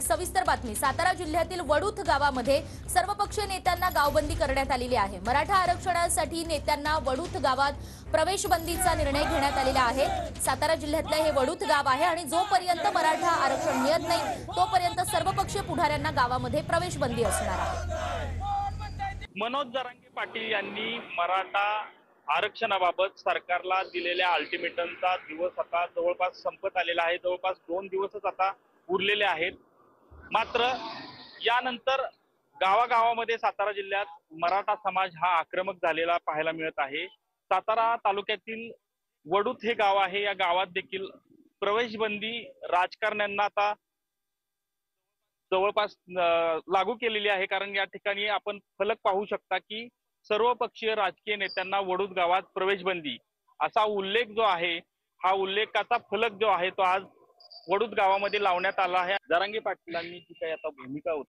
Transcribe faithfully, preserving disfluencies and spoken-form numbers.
एक सविस्तर बातमी। सातारा जिल्ह्यातील वडूथ गावामध्ये सर्वपक्षीय नेत्यांना गावबंदी करण्यात आलेली आहे। मराठा आरक्षणासाठी नेत्यांना वडूथ गावात प्रवेशबंदीचा निर्णय घेण्यात आलेला आहे। सातारा जिल्ह्यातले हे वडूथ गाव आहे आणि जोपर्यंत मराठा आरक्षण मिळत नाही तोपर्यंत सर्वपक्षीय पुढाऱ्यांना गावामध्ये प्रवेशबंदी असणार आहे। मनोज जरांगे पाटील यांनी मराठा आरक्षणाबाबत सरकारला दिलेल्या अल्टिमेटमचा दिवस आता जवळपास संपत आलेला आहे। जवळपास दोन दिवसच आता उरलेले आहेत। मात्र यानंतर गावागावामध्ये सातारा जिल्ह्यात मराठा समाज हा आक्रमक झालेला पाहायला मिळत आहे। सातारा तालुक्यातील वडूथ हे गाव आहे। या गावात देखील प्रवेशबंदी राजकारण्यांना आता जवळपास लागू केलेली आहे, कारण या ठिकाणी आपण फलक पाहू शकता की सर्वपक्षीय राजकीय नेत्यांना वडूथ गावात प्रवेशबंदी असा उल्लेख जो आहे, हा उल्लेखाचा फलक जो आहे तो आज वडूथ गावामध्ये लावण्यात आला आहे। जरांगे पाटलांनी जी काही आता भूमिका